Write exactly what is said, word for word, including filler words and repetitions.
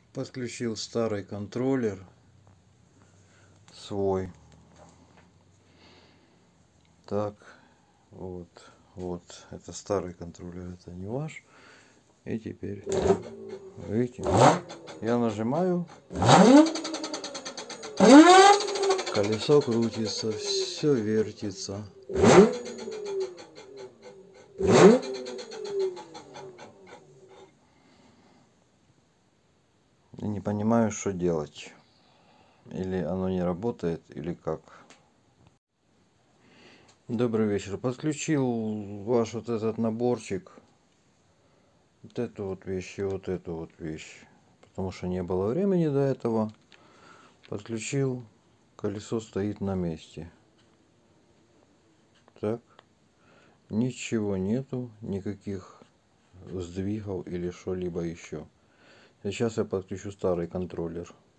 Подключил старый контроллер свой. Так, вот, вот, это старый контроллер, это не ваш. И теперь, видите, я нажимаю, колесо крутится, все вертится. И не понимаю, что делать. Или оно не работает, или как. Добрый вечер. Подключил ваш вот этот наборчик. Вот эту вот вещь и вот эту вот вещь. Потому что не было времени до этого. Подключил. Колесо стоит на месте. Так. Ничего нету. Никаких сдвигов или что-либо еще. Сейчас я подключу старый контроллер.